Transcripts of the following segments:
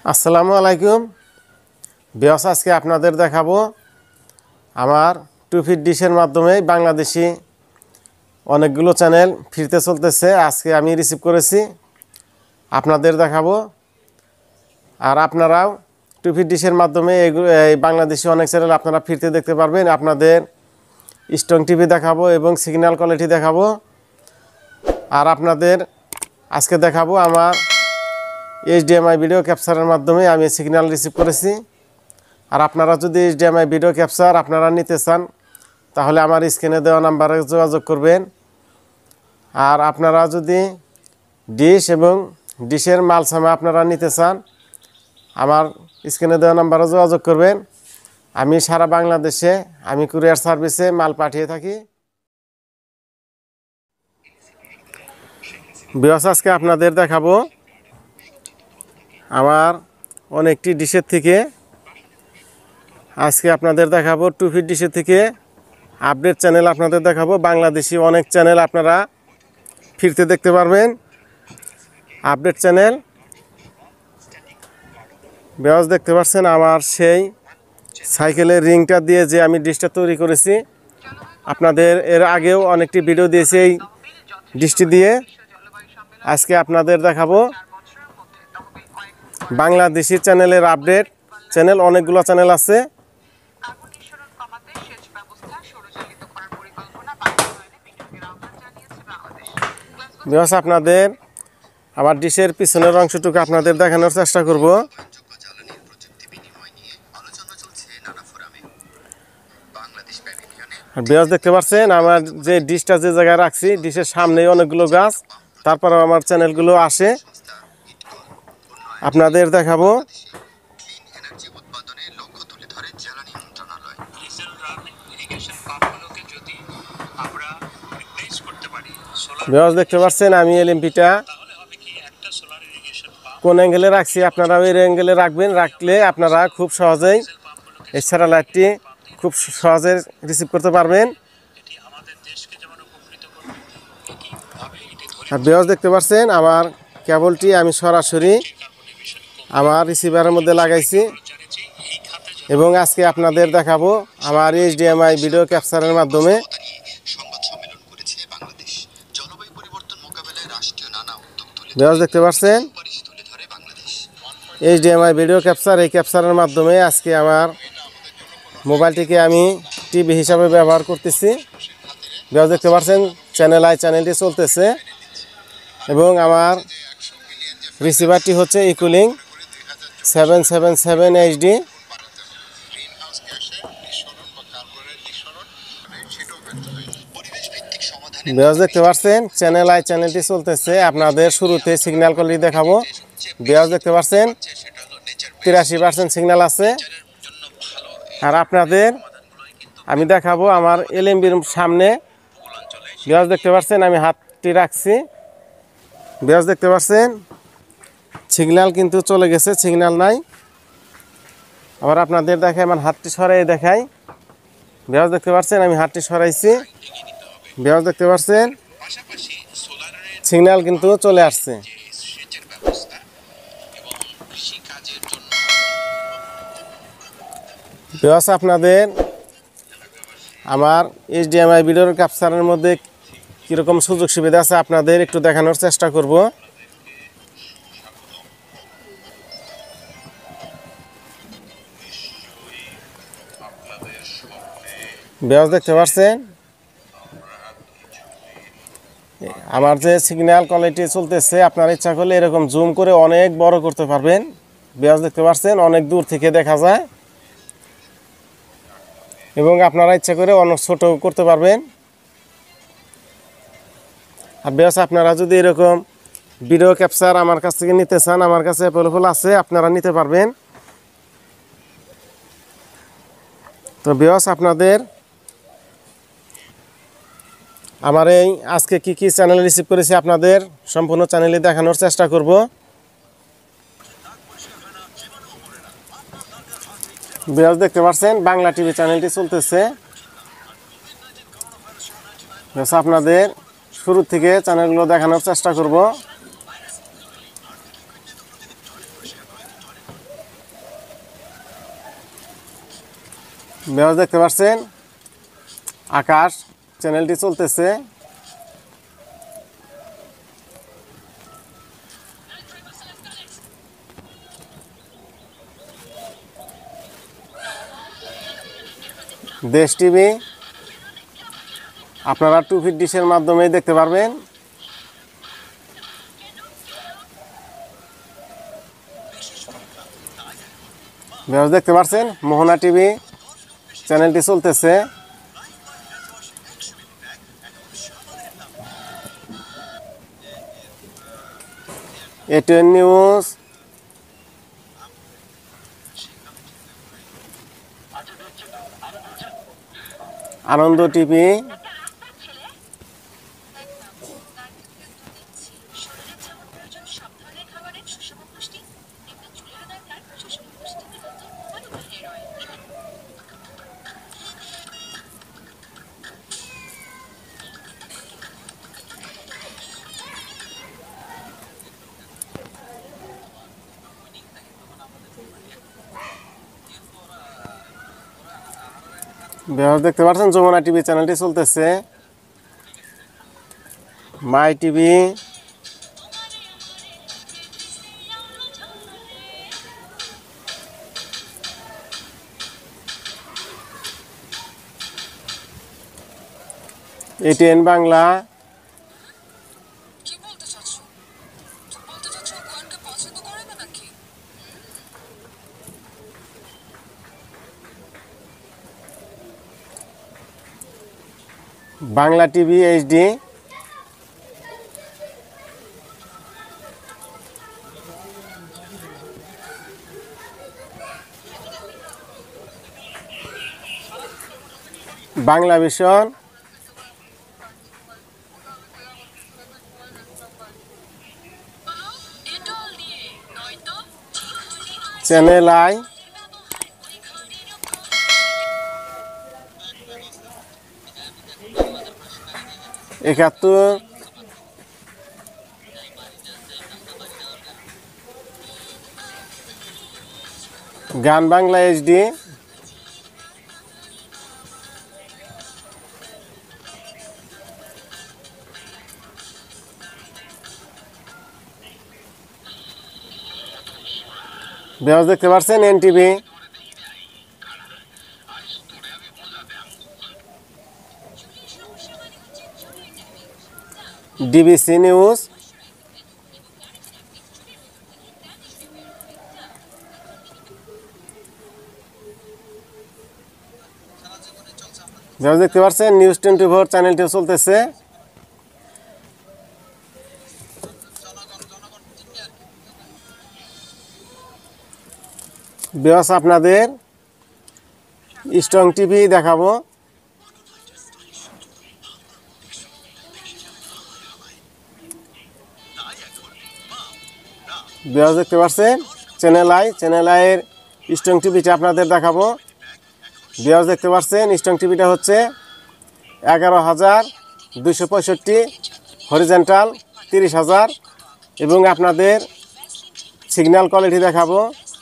আসসালামু আলাইকুম বিয়স আজকে আপনাদের দেখাবো আমার 2 ফিট ডিশের মাধ্যমে বাংলাদেশি অনেকগুলো চ্যানেল ফিরতে চলতেছে। আজকে আমি রিসিভ করেছি, আপনাদের দেখাবো। আর আপনারাও 2 ফিট ডিশের মাধ্যমে এই বাংলাদেশি অনেক চ্যানেল আপনারা ফিরতে দেখতে পারবেন। আপনাদের স্ট্রং টিভি দেখাবো এবং সিগন্যাল কোয়ালিটি দেখাবো। আর আপনাদের আজকে দেখাবো আমার HDMI ভিডিও ক্যাপচারের মাধ্যমে আমি সিগন্যাল রিসিভ করেছি। আর আপনারা যদি HDMI ভিডিও ক্যাপচার আপনারা নিতে চান তাহলে আমার স্ক্রিনে দেওয়া নাম্বারে যোগাযোগ করবেন। আর আপনারা যদি ডিশ এবং ডিশের মাল সামা আপনারা নিতে চান আমার স্ক্রিনে দেওয়া নাম্বারে যোগাযোগ করবেন। আমি সারা বাংলাদেশে আমি কুরিয়ার সার্ভিসে মাল পাঠিয়ে থাকি। বিয়স আজকে আপনাদের দেখাবো আমার অনেকটি ডিশের থেকে আজকে আপনাদের দেখাবো 2 ফিট ডিশের থেকে আপডেট চ্যানেল আপনাদের দেখাবো। বাংলাদেশি অনেক চ্যানেল আপনারা ফিরতে দেখতে পারবেন, আপডেট চ্যানেল। বিয়স দেখতে পাচ্ছেন আমার সেই সাইকেলের রিংটা দিয়ে যে আমি ডিশটা তৈরি করেছি। আপনাদের এর আগেও অনেকটি ভিডিও দিয়েছি এই ডিশটি দিয়ে। আজকে আপনাদের দেখাবো বাংলাদেশি চ্যানেলের আপডেট চ্যানেল। অনেকগুলো চ্যানেল আছে। বিকজ আপনাদের আমার ডিশের পিছনের অংশটুকু আপনাদের দেখানোর চেষ্টা করব। বিকজ দেখতে পাচ্ছেন আমার যে ডিশটা যে জায়গায় রাখছি ডিশের সামনেই অনেকগুলো গাছ, তারপরে আমার চ্যানেলগুলো আসে আপনাদের দেখাবো। বিকজ দেখতে পাচ্ছেন আমি এলএমপিটা কোন অ্যাঙ্গেলে রাখছি, আপনারা ওই অ্যাঙ্গেলে রাখবেন। রাখলে আপনারা খুব সহজেই এই স্যাটেলাইটটি খুব সহজে রিসিভ করতে পারবেন। আর বিকজ দেখতে পাচ্ছেন আমার কেবলটি আমি সরাসরি আমার রিসিভারের মধ্যে লাগাইছি এবং আজকে আপনাদের দেখাবো আমার HDMI ভিডিও ক্যাপচারের মাধ্যমে। বিকজ দেখতে পাচ্ছেন HDMI ভিডিও ক্যাপচার, এই ক্যাপচারের মাধ্যমে আজকে আমার মোবাইলটিকে আমি টিভি হিসাবে ব্যবহার করতেছি। বিকজ দেখতে পাচ্ছেন চ্যানেলটি চলতেছে এবং আমার রিসিভারটি হচ্ছে ইকুলিং 777 HD। বিকজ দেখতে পাচ্ছেন চ্যানেলটি চলতেছে। আপনাদের শুরুতে সিগন্যাল কোয়ালিটি দেখাবো। বিকজ দেখতে পাচ্ছেন 83% সিগন্যাল আছে। আর আপনাদের আমি দেখাবো আমার এলএমবির সামনে। বিকজ দেখতে পাচ্ছেন আমি হাতটি রাখছি। বিকজ দেখতে পাচ্ছেন সিগন্যাল কিন্তু চলে গেছে, সিগন্যাল নাই। আবার আপনাদের দেখাই আমার হাতটি সরাই দেখাই। বিকজ দেখতে পাচ্ছেন আমি হাতটি সরাইছি। বিকজ দেখতে পাচ্ছেন সিগন্যাল কিন্তু চলে আসছে। বিকজ আপনাদের আমার HDMI ভিডিওর ক্যাপচারের মধ্যে কীরকম সুযোগ সুবিধা আছে আপনাদের একটু দেখানোর চেষ্টা করব। বিকজ দেখতে পাচ্ছেন আমার যে সিগন্যাল কোয়ালিটি চলতেছে, আপনারা ইচ্ছা করলে এরকম জুম করে অনেক বড় করতে পারবেন। বিকজ দেখতে পাচ্ছেন অনেক দূর থেকে দেখা যায় এবং আপনারা ইচ্ছা করে অনেক ছোট করতে পারবেন। আর বিকজ আপনারা যদি এরকম ভিডিও ক্যাপচার আমার কাছ থেকে নিতে চান আমার কাছে অ্যাভেলেবল আছে, আপনারা নিতে পারবেন। তো বিকজ আপনাদের আমার এই আজকে কি কি চ্যানেল রিসিভ করেছি আপনাদের সম্পূর্ণ চ্যানেলে দেখানোর চেষ্টা করব। বিকজ দেখতে পাচ্ছেন বাংলা টিভি চ্যানেলটি চলতেছে। আপনাদের শুরু থেকে চ্যানেলগুলো দেখানোর চেষ্টা করব। ভিউয়ার্স দেখতে পাচ্ছেন আকাশ চ্যানেলটি চলতেছে। দেশ টিভি আপনারা 2 ফিট ডিশের মাধ্যমেই দেখতে পারবেন। ভিউয়ার্স দেখতে পাচ্ছেন মোহনা টিভি চ্যানেলটি চলতেছে। ATN news, Ananda TV, viewers দেখতে পাচ্ছেন যমুনা টিভি চ্যানেলটি চলতেছে। My TV, ATN Bangla, Bangla TV HD, Bangla vision, channel I, Ekattor, Gaan Bangla HD, viewers দেখতে পাচ্ছেন এনটিভি, ডিবিসি নিউজ, ভিউয়ার্স দেখতে পাচ্ছেন নিউজ 24 চ্যানেলটিও চলতেছে। ভিউয়ার্স আপনাদের স্ট্রং টিভি দেখাবো। ভিউয়ার্স দেখতে পাচ্ছেন চ্যানেল আইয়ের স্ট্রং টিভিটা আপনাদের দেখাবো। ভিউয়ার্স দেখতে পাচ্ছেন স্ট্রং টিভিটা হচ্ছে 11,265, হরিজেন্টাল 30,000 এবং আপনাদের সিগন্যাল কোয়ালিটি দেখাবো।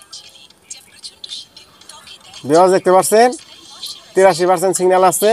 ভিউয়ার্স দেখতে পাচ্ছেন 83% সিগন্যাল আছে।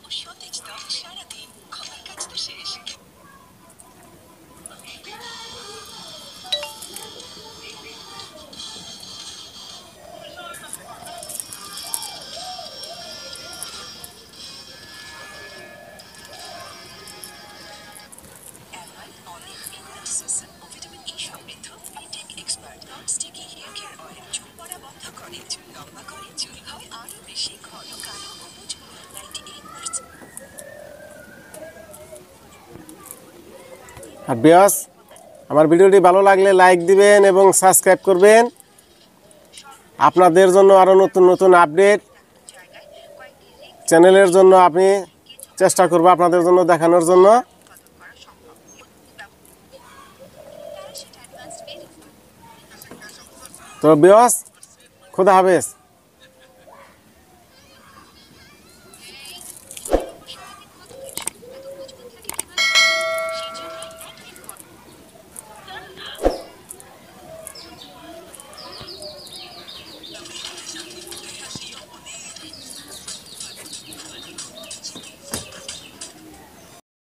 আর ভিউয়ার্স আমার ভিডিওটি ভালো লাগলে লাইক দিবেন এবং সাবস্ক্রাইব করবেন। আপনাদের জন্য আরও নতুন নতুন আপডেট চ্যানেলের জন্য আমি চেষ্টা করব আপনাদের জন্য দেখানোর জন্য। তো ভিউয়ার্স খুদা হাফেজ।